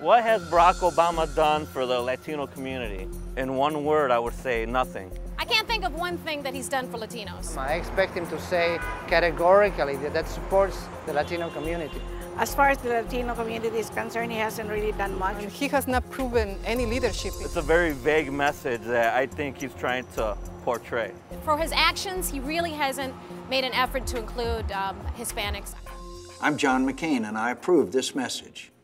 What has Barack Obama done for the Latino community? In one word, I would say nothing. I can't think of one thing that he's done for Latinos. I expect him to say categorically that supports the Latino community. As far as the Latino community is concerned, he hasn't really done much. He has not proven any leadership. It's a very vague message that I think he's trying to portray. For his actions, he really hasn't made an effort to include Hispanics. I'm John McCain, and I approve this message.